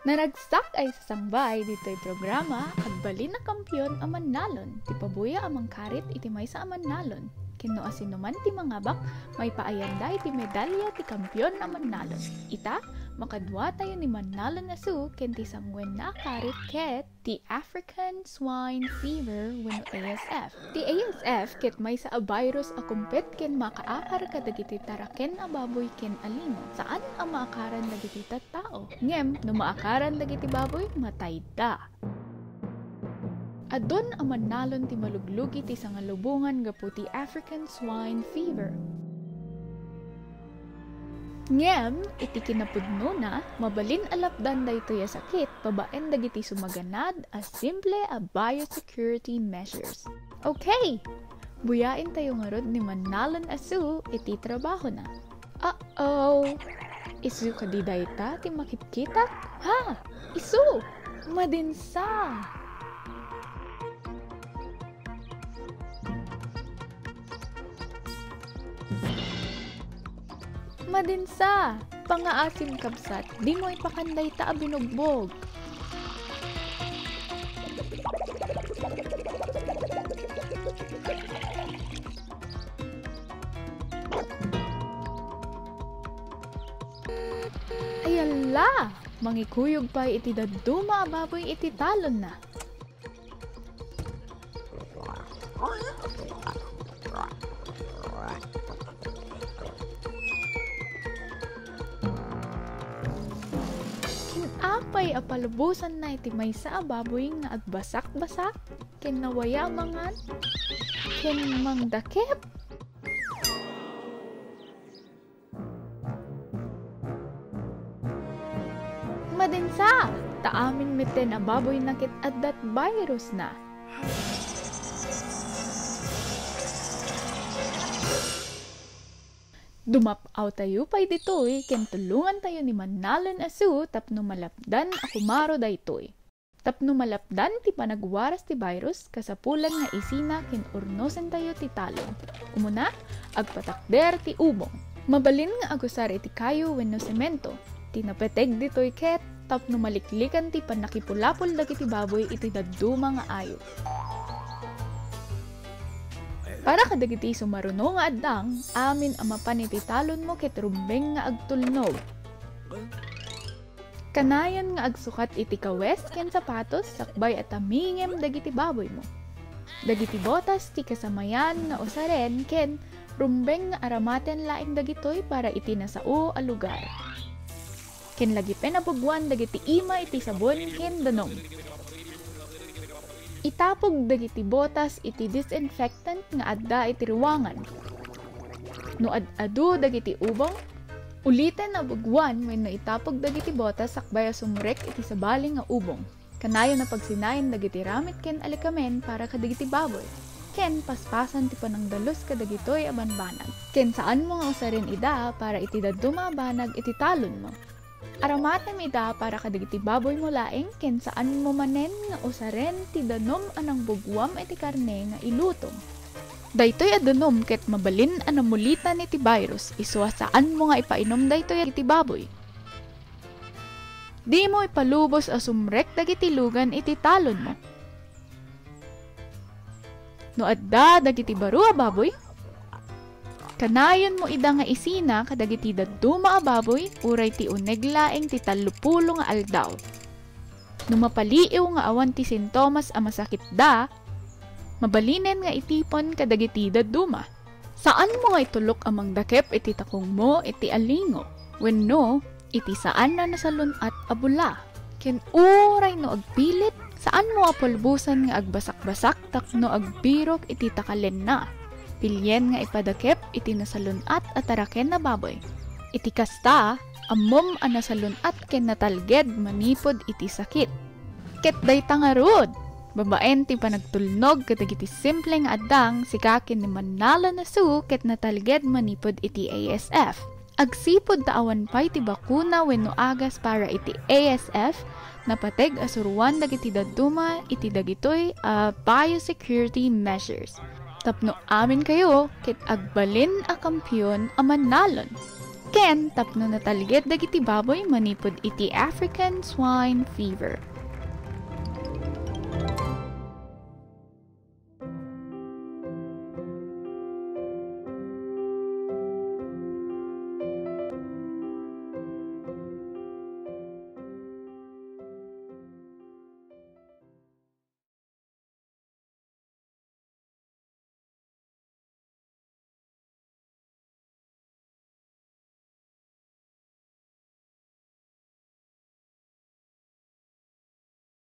Naragsak ay sasangbay dito'y programa, agbalin na kampyon aman nalon, ti pabuya amang karit iti may sa aman nalon. Kino asinuman ti mangabak, may paayanda iti medalya ti kampyon aman nalon. Ita, makadwa tayo ni Manalon na su, ken ti sangwen na karit ket ti African Swine Fever wenno ASF. Ti ASF ket may sa a virus a kumpet ken makaakar kadagiti taraken a baboy ken alimo. Saan ang maakaran dagiti tattao? Ngem, no maakaran dagiti baboy, matay da. Adon aman nalon ti maluglugi ti sangalubungan gapu ti African Swine Fever. Ngem, iti kinapudno na, mabalin alapdan daytoy a sakit, babaen dagiti sumaganad as simple a biosecurity measures. Okay, buyain tayo nga rod ni Manalon asu, iti trabaho na. Uh-oh! Isu kadidayta ti makipkita? Ha! Isu! Madinsa! Madinsa! Pangaasim kabsat, di mo ipakanday ta binugbog. Ayala! Mangikuyog pa iti daduma baboy iti talon na. Apay apalubusan na iti may sa baboy nga agbasak-basak, ken nawaya mangan, ken mangdakip. Madinsa! Taamin miten a baboy nakit at that virus na. Dumapaw tayo pa'y ditoy, ken tulungan tayo ni Manalon asu, tapno malapdan akumaro daytoy. Tapno malapdan ti panagwaras ti virus, kasapulan nga isina ken urnosen tayo ti talon. Umuna, agpatakder ti ubong. Mabalin nga agusar iti kayo wenno semento. Tinapeteg ditoy ket, tapno maliklikan ti panakipulapol dagiti baboy iti dadduma nga ayo. Para kadagiti sumaruno nga addang, amin amapan iti talon mo ket rumbeng nga agtulnog. Kanayan nga agsukat iti kawes ken sapatos sakbay at amingem dagiti baboy mo. Dagiti botas ti kasamayan nga usaren ken rumbeng nga aramaten laing dagitoy para iti nasao a lugar. Ken lagi penabugwan dagiti ima iti sabon ken danom. Itapog dagiti botas iti disinfectant nga adda iti ruwangan. No adu dagiti ubong, ulitin na bugwan wenno itapog dagiti botas sakbay sumurek iti sabaling nga ubong. Kanayon na pagsinayan dagiti ramit ken alikamen para kadagiti baboy. Ken paspasan ti panangdalos kadagitoy a banbanag. Ken saan mo nga usarin ida para iti dadduma banag iti talon mo. Aramatem ida para kadagiti baboy mo laeng ken saan mo manen nga usaren ti danom anang bugwam iti karne nga ilutong. Daytoy adanom ket mabalin anamulitan iti virus iswa saan mo nga ipainom daytoy iti baboy. Di mo ipalubos a sumrek dagiti lugan iti talon mo. No adda dagiti baro a baboy, kanayon mo ida nga isina kadagiti dadduma a baboy uray ti uneg laeng ti 30 nga aldaw. No mapaliiw nga awan ti sintomas a masakit da, mabalinen nga itipon kadagiti dadduma. Saan mo nga itulok amang dakep iti takong mo iti alingo, wenno iti saan na nasalun at abula. Ken uray no agpilit, saan mo apulbusan nga agbasak-basak takno agbirok iti takalen na. Pilyen nga ipadakep iti nasalunat at taraken na baboy. Iti kasta, amom a nasalunat ken natalged manipod iti sakit. Ket dayta nga rod, babaen ti panagtulnog kadagiti simple nga addang sikakin ni Manalon asu ket natalged manipod iti ASF. Agsipod taawan pay ti bakuna wenno agas para iti ASF, napateg asuruan dagiti dadduma iti dagitoy biosecurity measures. Tapno amin kayo ket agbalin a kampyon a Manalon. Ken tapno na talged dagiti baboy manipod iti African swine fever.